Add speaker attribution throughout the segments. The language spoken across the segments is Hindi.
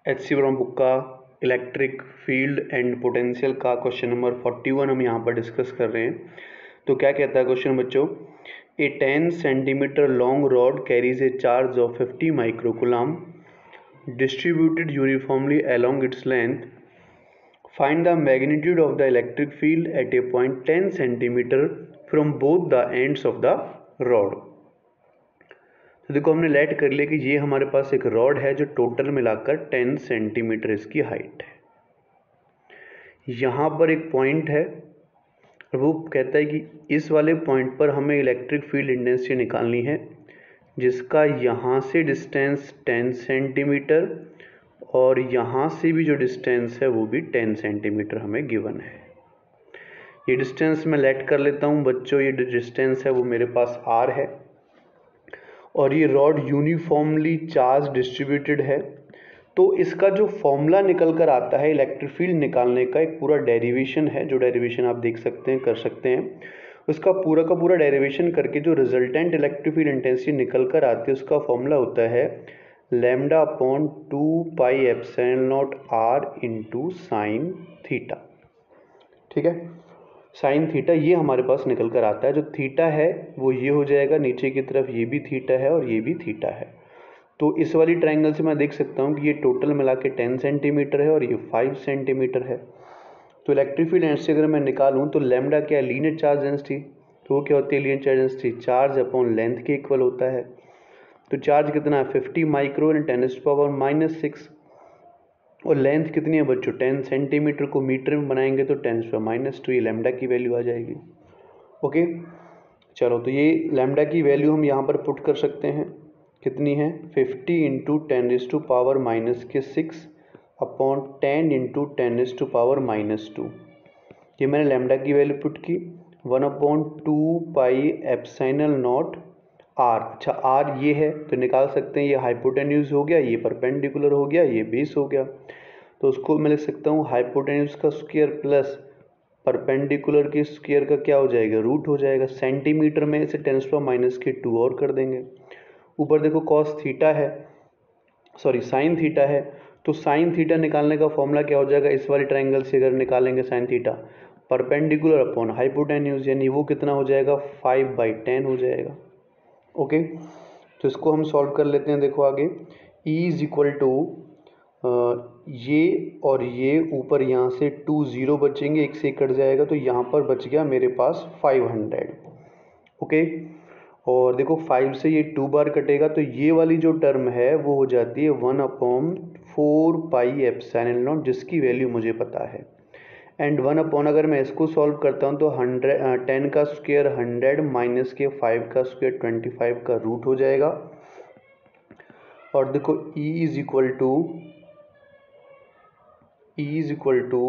Speaker 1: HC ब्राउन बुक का इलेक्ट्रिक फील्ड एंड पोटेंशियल का क्वेश्चन नंबर 41 हम यहाँ पर डिस्कस कर रहे हैं। तो क्या कहता है क्वेश्चन बच्चों, a 10 centimetre long rod carries a charge of 50 microcoulomb distributed uniformly along its length. Find the magnitude of the electric field at a point 10 centimeter from both the ends of the rod. तो देखो हमने लेट कर लिया कि ये हमारे पास एक रॉड है जो टोटल मिलाकर 10 सेंटीमीटर इसकी हाइट है। यहाँ पर एक पॉइंट है, वो कहता है कि इस वाले पॉइंट पर हमें इलेक्ट्रिक फील्ड इंटेंसिटी निकालनी है जिसका यहाँ से डिस्टेंस 10 सेंटीमीटर और यहाँ से भी जो डिस्टेंस है वो भी 10 सेंटीमीटर हमें गिवन है। ये डिस्टेंस मैं लेट कर लेता हूँ बच्चों, ये डिस्टेंस है वो मेरे पास r है और ये रॉड यूनिफॉर्मली चार्ज डिस्ट्रीब्यूटेड है। तो इसका जो फॉर्मूला निकल कर आता है इलेक्ट्रिक फील्ड निकालने का, एक पूरा डेरिवेशन है, जो डेरिवेशन आप देख सकते हैं, कर सकते हैं, उसका पूरा का पूरा डेरिवेशन करके जो रिजल्टेंट इलेक्ट्रिक फील्ड इंटेंसिटी निकल कर आती है उसका फॉर्मूला होता है lambda upon 2 pi epsilon naught r into sine theta. ठीक है, साइन थीटा ये हमारे पास निकल कर आता है। जो थीटा है वो ये हो जाएगा, नीचे की तरफ ये भी थीटा है और ये भी थीटा है। तो इस वाली ट्रायंगल से मैं देख सकता हूँ कि ये टोटल मिला के 10 सेंटीमीटर है और ये 5 सेंटीमीटर है। तो इलेक्ट्रिक फील्ड डेंसिटी अगर मैं निकालूँ तो लैम्डा क्या है, लीनियर चार्ज डेंसिटी। तो वो क्या होती है, linear charge density charge upon length के इक्वल होता है। तो चार्ज कितना है 50 माइक्रो इन 10⁻⁻�6 और लेंथ कितनी है बच्चों 10 सेंटीमीटर को मीटर में बनाएंगे तो 10⁻², ये लैम्डा की वैल्यू आ जाएगी। ओके चलो, तो ये लैम्डा की वैल्यू हम यहाँ पर पुट कर सकते हैं, कितनी है 50 इंटू 10⁻⁻6 अपॉन 10 इंटू 10⁻⁻2। ये मैंने लैम्डा की वैल्यू पुट की 1/2 पाई एप्सिलॉन नॉट r। अच्छा r ये है तो निकाल सकते हैं, ये हाइपोटेन्यूज हो गया, ये परपेंडिकुलर हो गया, ये बेस हो गया। तो उसको मैं लिख सकता हूँ हाइपोटेन्यूज का स्क्वायर प्लस परपेंडिकुलर की स्क्वायर का क्या हो जाएगा, रूट हो जाएगा। सेंटीमीटर में इसे 10⁻⁻2 और कर देंगे। ऊपर देखो कॉस थीटा है, सॉरी साइन थीटा है, तो साइन थीटा निकालने का फॉर्मूला क्या हो जाएगा, इस वाले ट्रायंगल से अगर निकालेंगे sine theta perpendicular upon hypotenuse, यानी वो कितना हो जाएगा 5/10 हो जाएगा। ओके तो इसको हम सॉल्व कर लेते हैं। देखो आगे E इज इक्वल टू ये और ये ऊपर यहाँ से 2 0 बचेंगे, एक से कट जाएगा तो यहाँ पर बच गया मेरे पास 500। ओके और देखो 5 से ये 2 बार कटेगा तो ये वाली जो टर्म है वो हो जाती है 1/4 पाई एप्सिलॉन नॉट, जिसकी वैल्यू मुझे पता है। एंड 1/, अगर मैं इसको सॉल्व करता हूँ तो 10 का स्क्वायर 100 माइनस के 5 का स्क्वायर 25 का रूट हो जाएगा। और देखो E इज इक्वल टू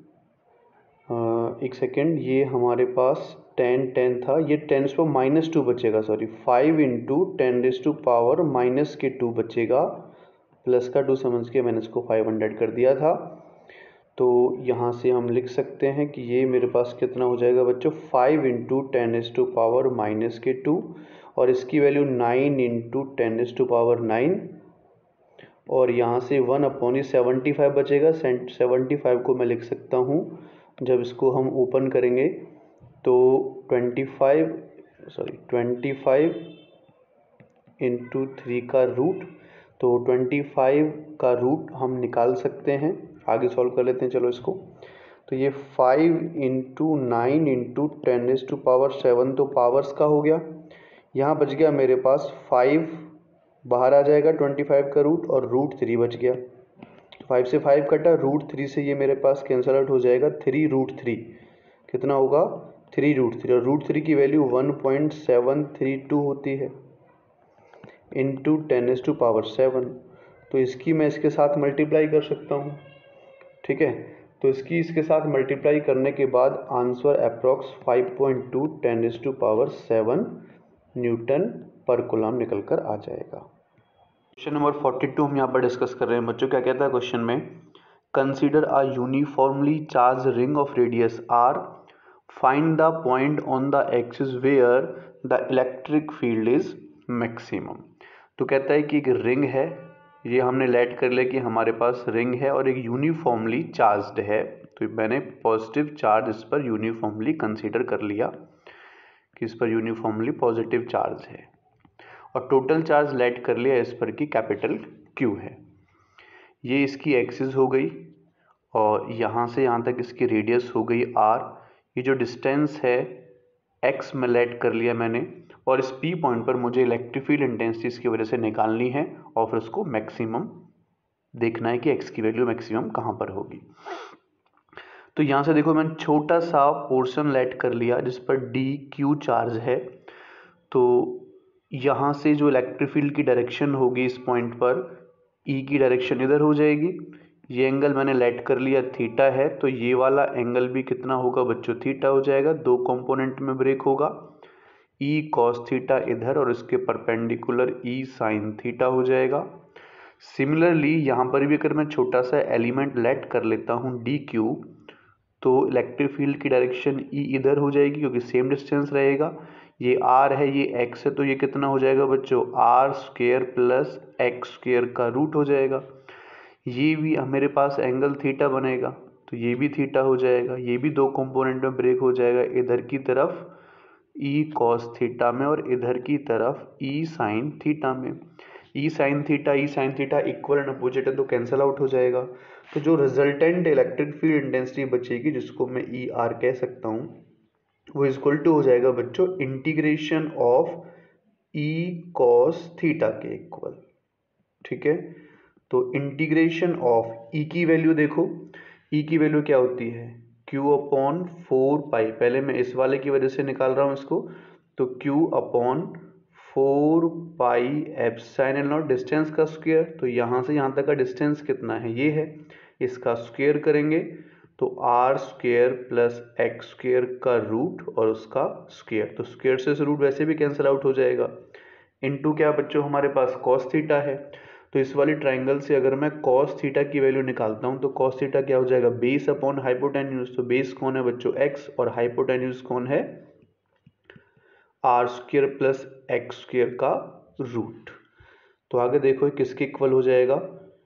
Speaker 1: एक सेकेंड, ये हमारे पास 10 था, ये 10⁻⁻2 बचेगा, सॉरी 5 इंटू 10⁻⁻2 बचेगा, प्लस का 2 समझ के मैंने इसको 500 कर दिया था। तो यहाँ से हम लिख सकते हैं कि ये मेरे पास कितना हो जाएगा बच्चों 5 इंटू 10⁻⁻2 और इसकी वैल्यू 9 इंटू 10⁻9 और यहाँ से 1/75 बचेगा। 75 को मैं लिख सकता हूँ, जब इसको हम ओपन करेंगे तो 25 इंटू 3 का रूट, तो 25 का रूट हम निकाल सकते हैं। आगे सॉल्व कर लेते हैं चलो इसको। तो ये 5 इंटू 9 इंटू 10⁻7 तो पावर्स का हो गया। यहाँ बच गया मेरे पास 5 बाहर आ जाएगा 25 का रूट और √3 बच गया। 5 से 5 कटा, √3 से ये मेरे पास कैंसल आउट हो जाएगा, 3√3 कितना होगा 3√3 और √3 की वैल्यू 1.732 होती है इंटू 10⁻7। तो इसकी मैं इसके साथ मल्टीप्लाई कर सकता हूँ। ठीक है, तो इसके साथ मल्टीप्लाई करने के बाद आंसर अप्रॉक्स 5.2 10⁻7 न्यूटन पर कूलम निकल कर आ जाएगा। क्वेश्चन नंबर 42 हम यहाँ पर डिस्कस कर रहे हैं बच्चों। क्या कहता है क्वेश्चन में, consider a uniformly charge ring of radius r, find the point on the axis where the electric field is maximum. तो कहता है कि एक रिंग है ये हमने लेट कर लिया कि हमारे पास रिंग है और एक यूनिफॉर्मली चार्ज्ड है, तो मैंने पॉजिटिव चार्ज इस पर यूनिफॉर्मली कंसीडर कर लिया कि इस पर यूनिफॉर्मली पॉजिटिव चार्ज है, और टोटल चार्ज लेट कर लिया इस पर कि कैपिटल क्यू है। ये इसकी एक्सिस हो गई और यहाँ से यहाँ तक इसकी रेडियस हो गई आर। ये जो डिस्टेंस है एक्स में लेट कर लिया मैंने, और इस पी पॉइंट पर मुझे इलेक्ट्रिक फील्ड इंटेंसिटी इसकी वजह से निकालनी है और फिर उसको मैक्सिमम देखना है कि एक्स की वैल्यू मैक्सिमम कहाँ पर होगी। तो यहाँ से देखो मैंने छोटा सा पोर्शन लेट कर लिया जिस पर डी क्यू चार्ज है, तो यहाँ से जो इलेक्ट्रिक फील्ड की डायरेक्शन होगी इस पॉइंट पर, ई की डायरेक्शन इधर हो जाएगी। ये एंगल मैंने लेट कर लिया थीटा है, तो ये वाला एंगल भी कितना होगा बच्चों, थीटा हो जाएगा। दो कंपोनेंट में ब्रेक होगा, ई कॉस थीटा इधर और इसके परपेंडिकुलर ई साइन थीटा हो जाएगा। सिमिलरली यहाँ पर भी अगर मैं छोटा सा एलिमेंट लेट कर लेता हूँ डी क्यू, तो इलेक्ट्रिक फील्ड की डायरेक्शन ई इधर हो जाएगी क्योंकि सेम डिस्टेंस रहेगा। ये आर है, ये एक्स है, तो ये कितना हो जाएगा बच्चों, R square plus X square का रूट हो जाएगा। ये भी मेरे पास एंगल थीटा बनेगा, तो ये भी थीटा हो जाएगा। ये भी दो कंपोनेंट में ब्रेक हो जाएगा, इधर की तरफ ई कॉस थीटा में और इधर की तरफ ई साइन थीटा में। E sine theta equal and opposite है तो कैंसिल आउट हो जाएगा। तो जो रिजल्टेंट इलेक्ट्रिक फील्ड इंटेंसिटी बचेगी जिसको मैं ई आर कह सकता हूँ, वो इक्वल टू हो जाएगा बच्चों integration of E cos theta के इक्वल। ठीक है, तो इंटीग्रेशन ऑफ ई की वैल्यू देखो, ई की वैल्यू क्या होती है, q अपॉन 4 पाई। पहले मैं इस वाले की वजह से निकाल रहा हूँ इसको, तो q upon 4 pi epsilon naught distance का स्क्वायर। तो यहाँ से यहाँ तक का डिस्टेंस कितना है, ये है, इसका स्क्वायर करेंगे तो R square plus x square का रूट और उसका स्क्वायर। तो स्क्वायर से रूट वैसे भी कैंसिल आउट हो जाएगा। इनटू क्या बच्चों हमारे पास कॉस थीटा है, तो इस वाली ट्राइंगल से अगर मैं कॉस थीटा की वैल्यू निकालता हूं तो कॉस थीटा क्या हो जाएगा, बेस अपॉन हाइपोटेन्यूज। तो बेस कौन है बच्चों, एक्स, और हाइपोटेन्यूज कौन है, R square plus x square का रूट। तो आगे देखो किसके इक्वल हो जाएगा,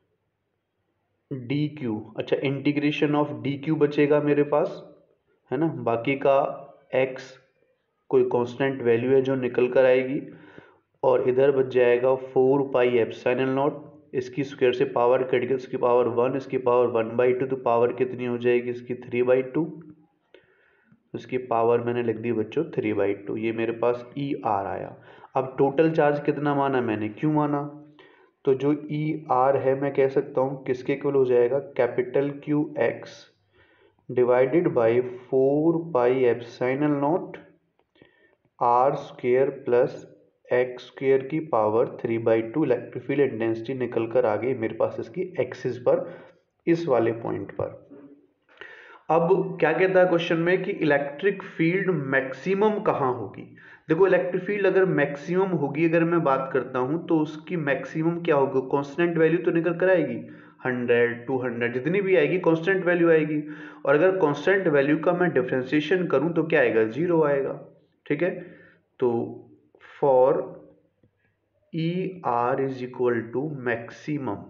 Speaker 1: डी क्यू। अच्छा, इंटीग्रेशन ऑफ डी क्यू बचेगा मेरे पास, है ना, बाकी का एक्स कोई कांस्टेंट वैल्यू है जो निकल कर आएगी, और इधर बच जाएगा 4 पाई एप्सिलॉन नॉट। इसकी स्क्वायर से पावर कट गई, इसकी पावर 1, इसकी पावर 1/2, तो पावर कितनी हो जाएगी इसकी 3/2। इसकी पावर मैंने लिख दी बच्चों 3/2। ये मेरे पास ई आर आया। अब टोटल चार्ज कितना माना मैंने, क्यों माना, तो जो ई आर है मैं कह सकता हूँ किसके इक्वल हो जाएगा, capital Q X divided by 4 pi epsilon naught R square plus x square की पावर 3/2। इलेक्ट्रिक फील्ड इंटेंसिटी निकल कर आ गई मेरे पास इसकी एक्सिस पर, इस वाले पॉइंट पर। अब क्या कहता है क्वेश्चन में कि इलेक्ट्रिक फील्ड मैक्सिमम कहाँ होगी। देखो इलेक्ट्रिक फील्ड अगर मैक्सिमम होगी, अगर मैं बात करता हूं तो उसकी मैक्सिमम क्या होगी, कांस्टेंट वैल्यू तो निकल कर आएगी, 100 200 जितनी भी आएगी कांस्टेंट वैल्यू आएगी। और अगर कांस्टेंट वैल्यू का मैं डिफरेंशिएशन करूं तो क्या आएगा, 0 आएगा। ठीक है, तो for E R is equal to maximum.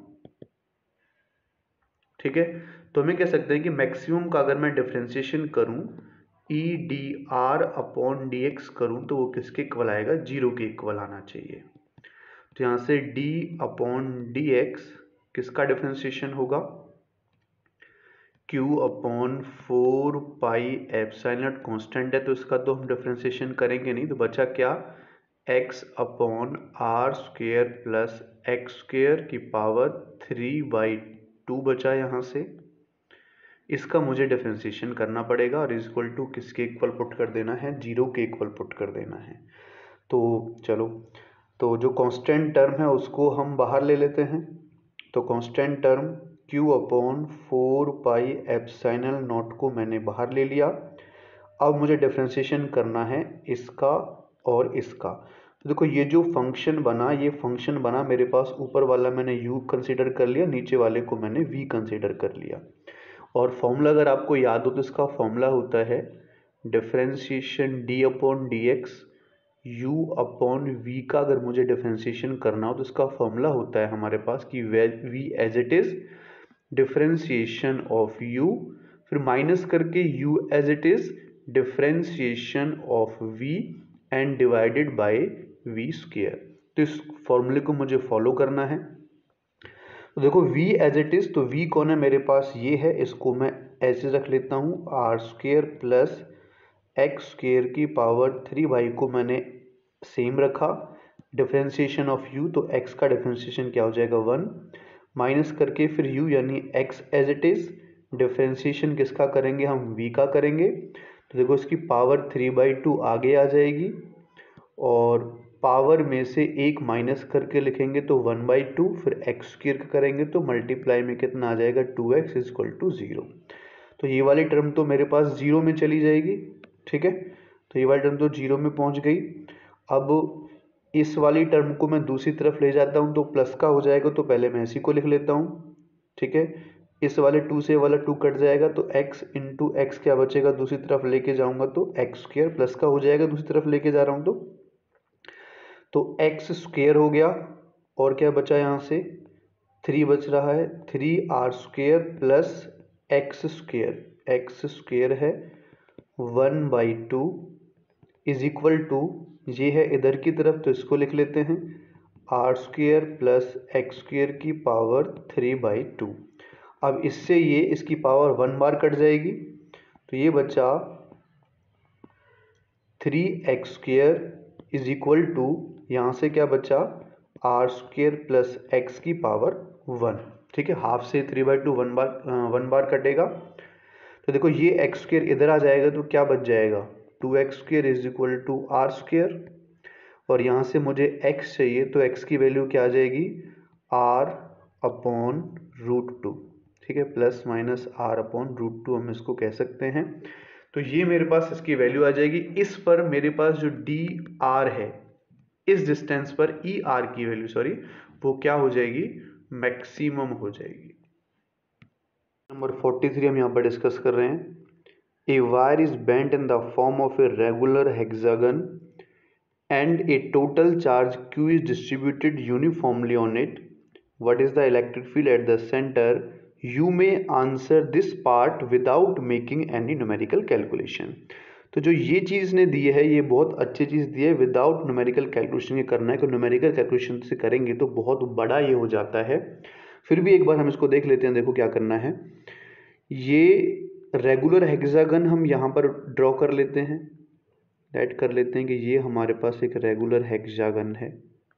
Speaker 1: ठीक है, तो हमें कह सकते हैं कि मैक्सिमम का अगर मैं डिफरेंशिएशन करूं E D R upon D X करूं तो वो किसके इक्वल आएगा, 0 के इक्वल आना चाहिए। तो यहां से डी अपॉन डी एक्स किसका डिफरेंशिएशन होगा, q upon 4 pi epsilon naught constant है तो इसका तो हम डिफरेंशिएशन करेंगे नहीं, तो बचा क्या, x upon R square plus X square की पावर 3/2 बचा यहाँ से। इसका मुझे डिफरेंशिएशन करना पड़ेगा और इक्वल टू किसके इक्वल पुट कर देना है, 0 के इक्वल पुट कर देना है। तो चलो, तो जो कांस्टेंट टर्म है उसको हम बाहर ले लेते हैं। तो constant term q upon 4 pi epsilon naught को मैंने बाहर ले लिया। अब मुझे डिफरेंशिएशन करना है इसका और इसका। तो देखो ये जो फंक्शन बना, ये फंक्शन बना मेरे पास, ऊपर वाला मैंने u कंसीडर कर लिया, नीचे वाले को मैंने v कंसीडर कर लिया। और फॉर्मूला अगर आपको याद हो तो इसका फॉर्मूला होता है differentiation d upon D X u upon v का अगर मुझे डिफ्रेंशिएशन करना हो तो इसका फॉर्मूला होता है हमारे पास कि v as it is differentiation of u, फिर माइनस करके u as it is differentiation of v and divided by v square. तो इस फॉर्मूले को मुझे फॉलो करना है। तो देखो v एज इट इज, तो v कौन है मेरे पास, ये है, इसको मैं ऐसे रख लेता हूँ r square plus x square की पावर 3 को मैंने सेम रखा। डिफ्रेंशिएशन ऑफ u, तो x का डिफ्रेंशिएशन क्या हो जाएगा 1, माइनस करके फिर u यानी x as it is, differentiation किसका करेंगे हम, v का करेंगे। तो देखो इसकी पावर 3/2 आगे आ जाएगी और पावर में से एक माइनस करके लिखेंगे तो 1/2, फिर एक्स स्क्वायर का करेंगे तो मल्टीप्लाई में कितना आ जाएगा 2x इक्वल टू 0। तो ये वाली टर्म तो मेरे पास 0 में चली जाएगी, ठीक है। तो ये वाली टर्म तो 0 में पहुंच गई। अब इस वाली टर्म को मैं दूसरी तरफ ले जाता हूं तो प्लस का हो जाएगा, तो पहले मैं इसी को लिख लेता हूं, ठीक है। इस वाले 2 से वाला 2 कट जाएगा तो x इंटू एक्स क्या बचेगा, दूसरी तरफ लेके जाऊंगा तो एक्स स्क्वायर प्लस का हो जाएगा, दूसरी तरफ लेके जा रहा हूं तो एक्स स्क्वायर हो गया और क्या बचा यहाँ से 3 बच रहा है, 3r square plus x square है 1/2 इज इक्वल टू, ये है इधर की तरफ तो इसको लिख लेते हैं r square plus x square की पावर 3/2। अब इससे ये इसकी पावर 1 बार कट जाएगी तो ये बचा 3x square is equal to, यहाँ से क्या बचा आर स्क्वायर प्लस एक्स की पावर 1, ठीक है। हाफ से 3/2 वन बार कटेगा तो देखो ये एक्स स्क्वायर इधर आ जाएगा तो क्या बच जाएगा 2x square is equal to r square, और यहाँ से मुझे x चाहिए तो x की वैल्यू क्या आ जाएगी r/√2, ठीक है, प्लस माइनस r/√2 हम इसको कह सकते हैं। तो ये मेरे पास इसकी वैल्यू आ जाएगी। इस पर मेरे पास जो dr है, इस डिस्टेंस पर er की वैल्यू वो क्या हो जाएगी, मैक्सिमम हो जाएगी। नंबर 43 हम यहाँ पर डिस्कस कर रहे हैं। A wire is bent in the form of a regular hexagon and a total charge q is distributed uniformly on it. What is the electric field at the center? You may answer this part without making any numerical calculation. तो जो ये चीज़ ने दी है ये बहुत अच्छी चीज़ दी है, विदाउट न्यूमेरिकल कैलकुलेशन ये करना है, कि न्यूमेरिकल कैलकुलेशन से करेंगे तो बहुत बड़ा ये हो जाता है। फिर भी एक बार हम इसको देख लेते हैं। देखो क्या करना है, ये रेगुलर हेक्सागन हम यहाँ पर ड्रॉ कर लेते हैं, ऐड कर लेते हैं कि ये हमारे पास एक रेगुलर हेक्सागन है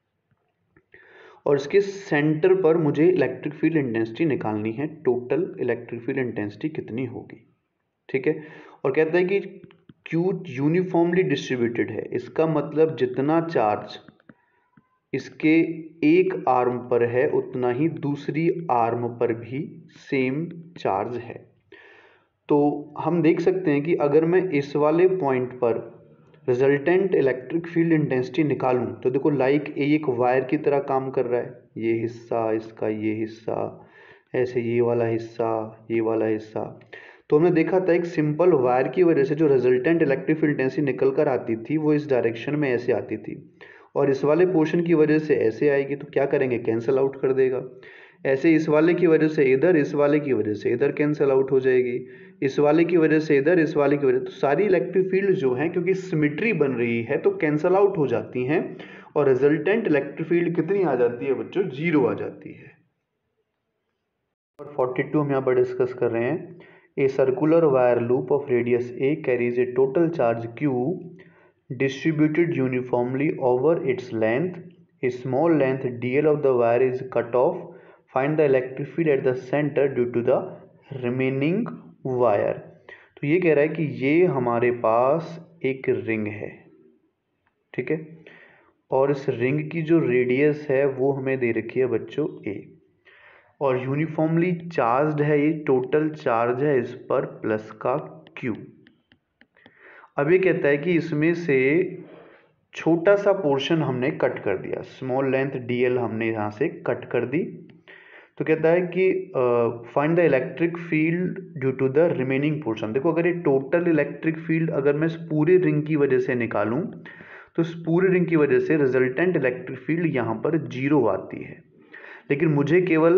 Speaker 1: और इसके सेंटर पर मुझे इलेक्ट्रिक फील्ड इंटेंसिटी निकालनी है। टोटल इलेक्ट्रिक फील्ड इंटेंसिटी कितनी होगी, ठीक है। और कहता है कि Q यूनिफॉर्मली डिस्ट्रीब्यूटेड है, इसका मतलब जितना चार्ज इसके एक आर्म पर है उतना ही दूसरी आर्म पर भी सेम चार्ज है। तो हम देख सकते हैं कि अगर मैं इस वाले पॉइंट पर रिजल्टेंट इलेक्ट्रिक फील्ड इंटेंसिटी निकालूं तो देखो लाइक एक वायर की तरह काम कर रहा है, ये हिस्सा इसका, ये हिस्सा ऐसे, ये वाला हिस्सा, ये वाला हिस्सा। तो हमने देखा था एक सिंपल वायर की वजह से जो रिजल्टेंट इलेक्ट्रिक फील्ड इंटेंसिटी निकल कर आती थी वो इस डायरेक्शन में ऐसे आती थी, और इस वाले पोर्शन की वजह से ऐसे आएगी तो क्या करेंगे, कैंसिल आउट कर देगा। ऐसे इस वाले की वजह से इधर, इस वाले की वजह से इधर कैंसिल आउट हो जाएगी, इस वाले की वजह से इधर, इस वाले की वजह, तो सारी इलेक्ट्रिक फील्ड जो हैं क्योंकि सिमेट्री बन रही है तो कैंसिल आउट हो जाती हैं और रिजल्टेंट इलेक्ट्रिक फील्ड कितनी आ जाती है बच्चों, 0 आ जाती है। और 42 हम यहाँ पर डिस्कस कर रहे हैं। A circular wire loop of radius a carries a total charge Q distributed uniformly over its length. A small length dl of the wire is cut off. Find the electric field at the center due to the remaining wire. तो ये कह रहा है कि ये हमारे पास एक रिंग है, ठीक है, और इस रिंग की जो रेडियस है वो हमें दे रखी है बच्चों a, और यूनिफॉर्मली चार्ज्ड है, ये टोटल चार्ज है इस पर प्लस का Q। अब ये कहता है कि इसमें से छोटा सा पोर्शन हमने कट कर दिया, स्मॉल लेंथ dl हमने यहाँ से कट कर दी। तो कहता है कि find the electric field due to the remaining portion. देखो अगर ये टोटल इलेक्ट्रिक फील्ड अगर मैं इस पूरे रिंग की वजह से निकालूं तो तो इस पूरे रिंग की वजह से रिजल्टेंट इलेक्ट्रिक फील्ड यहाँ पर 0 आती है। लेकिन मुझे केवल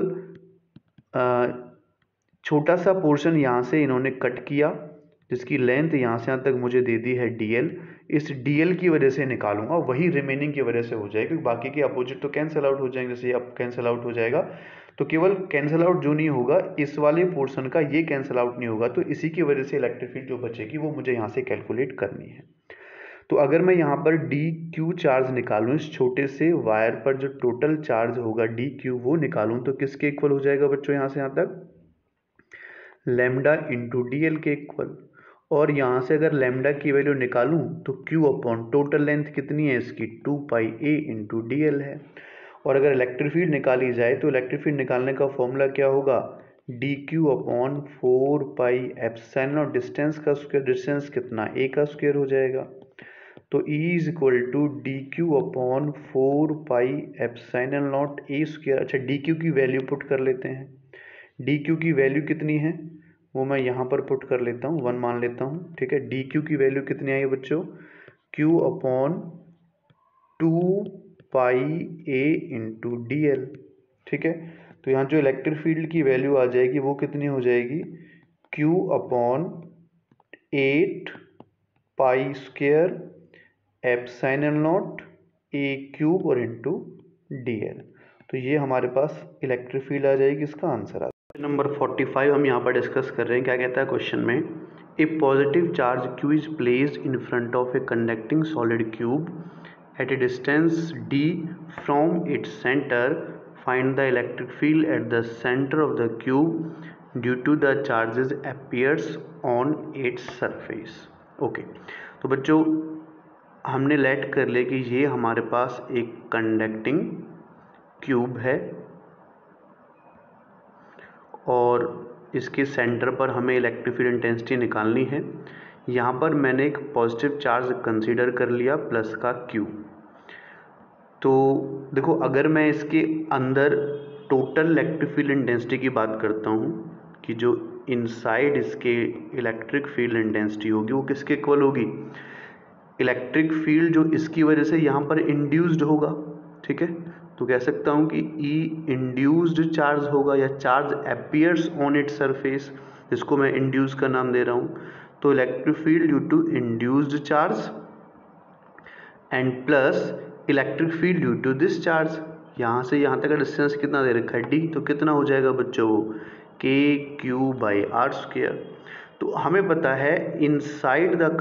Speaker 1: छोटा सा पोर्शन यहाँ से इन्होंने कट किया, जिसकी लेंथ यहाँ से यहाँ तक मुझे दे दी है dl। इस dl की वजह से निकालूंगा, वही रिमेनिंग की वजह से हो जाएगा, क्योंकि बाकी के अपोजिट तो कैंसिल आउट हो जाएंगे। जैसे अब कैंसिल आउट हो जाएगा, तो केवल कैंसिल आउट जो नहीं होगा इस वाले पोर्शन का, ये कैंसिल आउट नहीं होगा, तो इसी की वजह से इलेक्ट्रिक फील्ड जो बचेगी वो मुझे यहाँ से कैलकुलेट करनी है। तो अगर मैं यहाँ पर dq चार्ज निकालूं, इस छोटे से वायर पर जो टोटल चार्ज होगा dq वो निकालूं, तो किसके इक्वल हो जाएगा बच्चों यहाँ से यहाँ तक? लैम्डा इंटू डी एल के इक्वल। और यहाँ से अगर लैम्डा की वैल्यू निकालूं तो q अपॉन टोटल लेंथ कितनी है इसकी? 2 pi a into d l है। और अगर इलेक्ट्रिक फील्ड निकाली जाए तो इलेक्ट्रिक फील्ड निकालने का फॉर्मूला क्या होगा? D q upon 4 pi epsilon naught, distance का स्क्वायर, डिस्टेंस कितना? a का स्क्वायर हो जाएगा। तो E is equal to d q upon 4 pi epsilon naught a square. अच्छा, डी क्यू की वैल्यू पुट कर लेते हैं। डी क्यू की वैल्यू कितनी है वो मैं यहाँ पर पुट कर लेता हूँ, 1 मान लेता हूँ, ठीक है। डी क्यू की वैल्यू कितनी आई बच्चों? q upon 2 pi a into d l, ठीक है। तो यहाँ जो इलेक्ट्रिक फील्ड की वैल्यू आ जाएगी वो कितनी हो जाएगी? q upon 8 pi square epsilon naught a cube और इंटू डी एल। तो ये हमारे पास इलेक्ट्रिक फील्ड आ जाएगी, इसका आंसर आ जाएगा। नंबर 45 हम यहाँ पर डिस्कस कर रहे हैं। क्या कहता है क्वेश्चन में? A positive charge q is placed in front of a conducting solid cube at a distance d from its centre, find the electric field at the centre of the cube due to the charges appears on its surface. Okay, तो बच्चों हमने लेट कर ले कि ये हमारे पास एक कंडक्टिंग क्यूब है और इसके सेंटर पर हमें इलेक्ट्रिक फील्ड इंटेंसिटी निकालनी है। यहाँ पर मैंने एक पॉजिटिव चार्ज कंसीडर कर लिया प्लस का Q। तो देखो, अगर मैं इसके अंदर टोटल इलेक्ट्रिक फील्ड इंटेंसिटी की बात करता हूँ कि जो इनसाइड इसके इलेक्ट्रिक फील्ड इंटेंसिटी होगी वो किसके इक्वल होगी? इलेक्ट्रिक फील्ड जो इसकी वजह से यहाँ पर इंड्यूस्ड होगा, ठीक है। तो कह सकता हूँ कि E इंड्यूस्ड चार्ज होगा या charge appears on it surface, जिसको मैं इंड्यूस का नाम दे रहा हूँ। तो electric field due to induced charge and plus electric field due to this charge. यहाँ से यहाँ तक का डिस्टेंस कितना दे रखा है? d। तो कितना हो जाएगा बच्चों वो? KQ by r square. तो हमें पता है inside the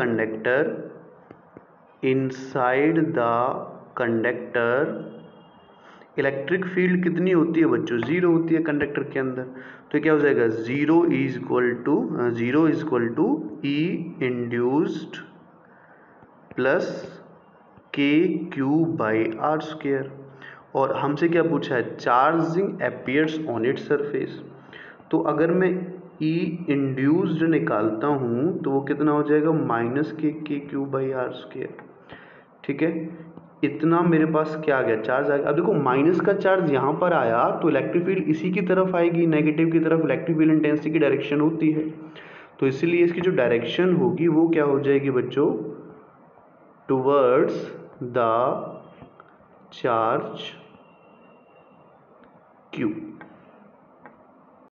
Speaker 1: conductor electric field कितनी होती है बच्चों? 0 होती है कंडक्टर के अंदर। तो क्या हो जाएगा? 0 is equal to E induced plus KQ by r square. और हमसे क्या पूछा है? Charging appears on it surface. तो अगर मैं E इंड्यूस्ड निकालता हूँ तो वो कितना हो जाएगा? Minus KQ by r square, ठीक है। इतना मेरे पास क्या आ गया? चार्ज आ गया। अब देखो, माइनस का चार्ज यहाँ पर आया तो इलेक्ट्रिक फील्ड इसी की तरफ आएगी, नेगेटिव की तरफ इलेक्ट्रिक फील्ड इंटेंसिटी की डायरेक्शन होती है। तो इसलिए इसकी जो डायरेक्शन होगी वो क्या हो जाएगी बच्चों? Towards the charge Q।